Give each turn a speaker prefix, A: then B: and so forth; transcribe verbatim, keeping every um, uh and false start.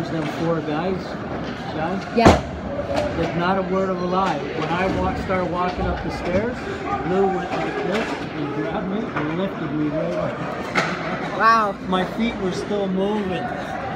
A: there's them four guys, Sean.
B: Yeah.
A: There's not a word of a lie. When I walk, started walking up the stairs, Lou went like this and grabbed me and lifted me right up.
B: Wow.
A: My feet were still moving.